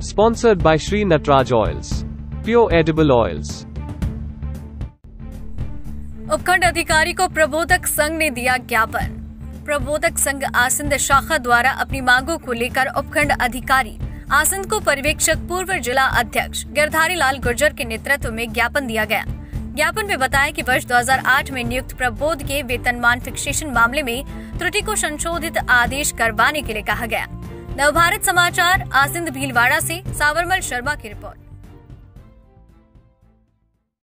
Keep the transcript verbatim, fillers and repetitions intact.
Sponsored by Sri Natraj Oils. Pure edible oils. उपखंड अधिकारी को प्रबोधक संघ ने दिया ज्ञापन। प्रबोधक संघ आसिंद शाखा द्वारा अपनी मांगों को लेकर उपखंड अधिकारी आसिंद को पर्यवेक्षक पूर्व जिला अध्यक्ष गिरधारी लाल गुर्जर के नेतृत्व में ज्ञापन दिया गया। ज्ञापन में बताया कि वर्ष दो हज़ार आठ में नियुक्त प्रबोध के वेतनमान फिक्सेशन मामले में त्रुटि को संशोधित आदेश करवाने के लिए कहा गया। नवभारत समाचार आसिंद भीलवाड़ा से सावरमल शर्मा की रिपोर्ट।